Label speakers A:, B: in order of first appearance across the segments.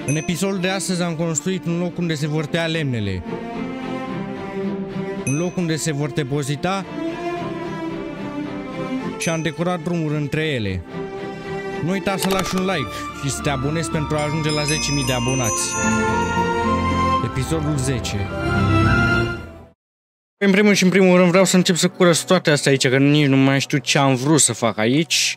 A: În episodul de astăzi am construit un loc unde se vor tăia lemnele. Un loc unde se vor depozita și am decorat drumuri între ele. Nu uita să lași un like și să te abonezi pentru a ajunge la 10.000 de abonați. Episodul 10. În primul și în primul rând vreau să încep să curăț toate astea aici, că nici nu mai știu ce am vrut să fac aici.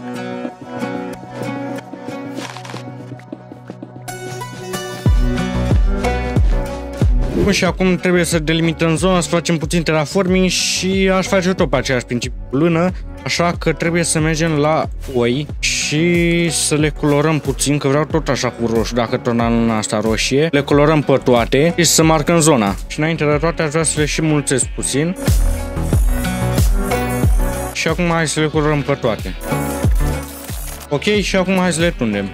A: Bun, și acum trebuie să delimităm zona, să facem puțin terraforming și aș face tot pe aceeași principiu cu lână, așa că trebuie să mergem la oi și să le colorăm puțin, că vreau tot așa cu roșu, dacă tot în luna asta roșie. Le colorăm pe toate și să marcăm zona. Și înainte de toate aș vrea să le și mulțesc puțin. Și acum hai să le colorăm pe toate. Ok, și acum hai să le tundem.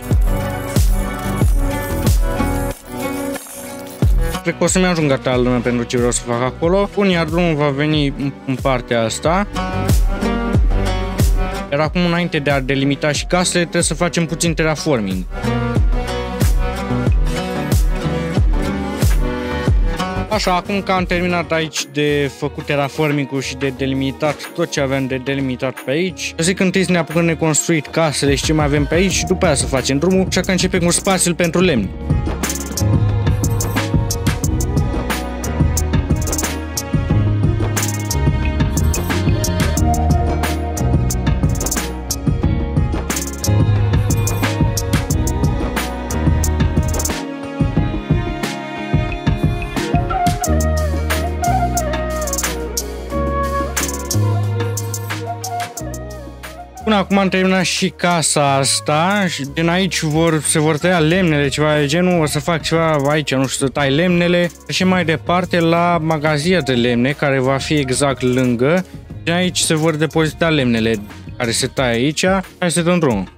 A: Cred că o să-mi ajung gata lână pentru ce vreau să fac acolo. Bun, iar drumul va veni în partea asta. Iar acum, înainte de a delimita și casele, trebuie să facem puțin terraforming. Așa, acum că am terminat aici de făcut terraforming-ul și de delimitat tot ce avem de delimitat pe aici, zic că întâi să ne apucăm de construit casele și ce mai avem pe aici și după aia să facem drumul, așa că începem cu spațiul pentru lemn. Până acum am terminat și casa asta și din aici se vor tăia lemnele, ceva de genul, o să fac ceva aici, nu știu, să tai lemnele și mai departe la magazia de lemne care va fi exact lângă și aici se vor depozita lemnele care se taie aici. Hai să dăm drumul.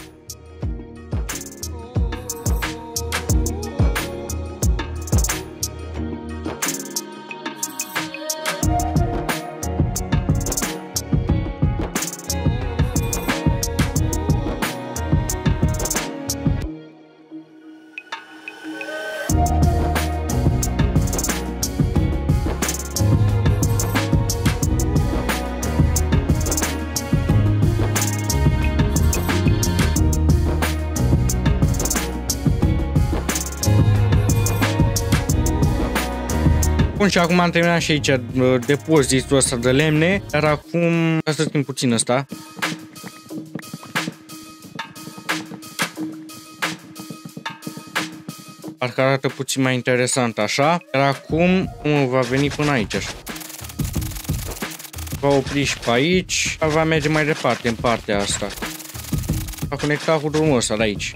A: Bun, și acum am terminat și aici depozitul ăsta de lemne, iar acum să schimb puțin ăsta. Parcă arată puțin mai interesant așa, iar acum va veni până aici așa. Va opri și pe aici, va merge mai departe în partea asta. Va conecta cu drumul ăsta de aici.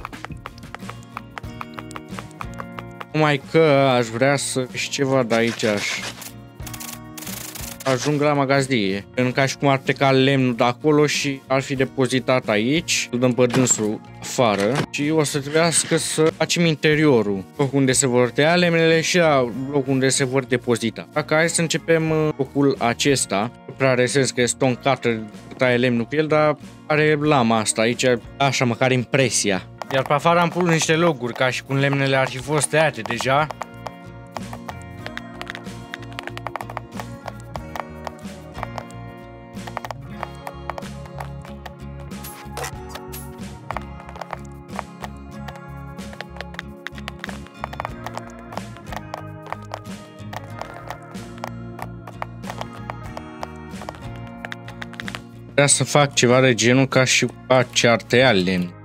A: Numai că aș vrea să și ceva de aici ajung la magazie. În ca și cum ar pleca lemnul de acolo și ar fi depozitat aici. Îl dăm pe dânsul afară și o să trebuiască să facem interiorul. Locul unde se vor tăia lemnele și locul unde se vor depozita. Dacă hai să începem locul acesta. Nu prea are sens că e stone cutter, taie lemnul cu el, dar are lama asta aici, așa măcar impresia. Iar pe afară am pus niște loguri, ca și cum lemnele ar fi fost tăiate deja. Vreau să fac ceva de genul ca și ce ar tăia lemn.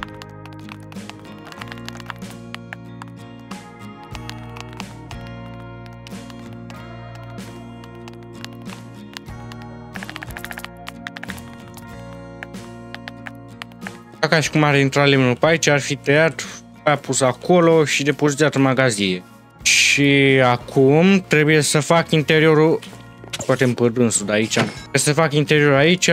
A: Ca și cum ar intra lemnul pe aici, ar fi tăiat, pus acolo și depozitat în magazie. Și acum trebuie să fac interiorul, poate pe dânsul de aici, trebuie să fac interiorul aici.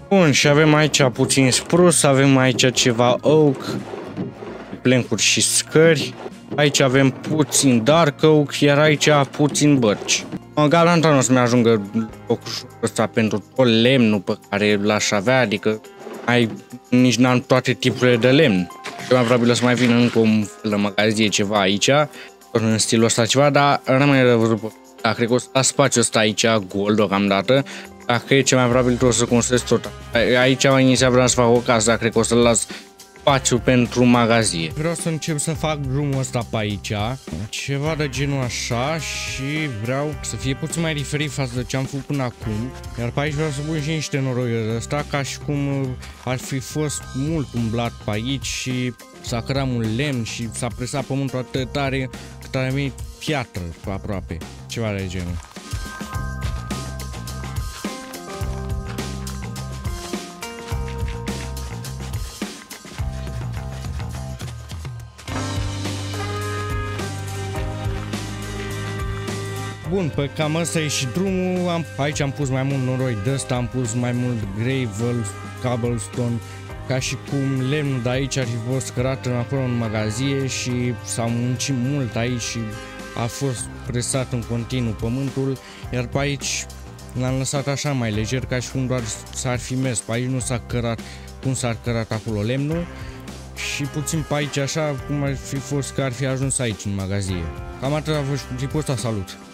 A: Bun, și avem aici puțin spruce, avem aici ceva oak, plencuri și scări. Aici avem puțin dark oak, iar aici puțin birch. Garanta nu o să-mi ajungă locușul ăsta pentru tot lemnul pe care l-aș avea, adică nici n-am toate tipurile de lemn. Mai probabil o să mai vină încă un fel de magazie ceva aici, în stilul ăsta ceva, dar rămâne de văzut. Da, cred că o să las spațiul ăsta aici gol deocamdată. Dacă e ce mai probabil trebuie să construiesc tot. Aici inițial vreau să fac o casă, dar cred că o să las spațiu pentru magazie. Vreau să încep să fac drumul ăsta pe aici, ceva de genul așa, și vreau să fie puțin mai diferit față de ce am făcut până acum. Iar pe aici vreau să pun și niște noroi de ăsta, ca și cum ar fi fost mult umblat pe aici și s-a cărat mult lemn și s-a presat pământul atât de tare cât a venit piatră aproape, ceva de genul. Bun, pe cam ăsta e și drumul. Aici am pus mai mult noroi de ăsta, am pus mai mult gravel, cobblestone, ca și cum lemnul de aici ar fi fost cărat înapoi în magazie și s-a muncit mult aici și a fost presat în continuu pământul, iar pe aici l-am lăsat așa mai lejer, ca și cum doar s-ar fi mers. Pe aici nu s-a cărat cum s-ar cărat acolo lemnul și puțin pe aici așa cum ar fi fost că ar fi ajuns aici în magazie. Cam atât a fost clipul ăsta, salut!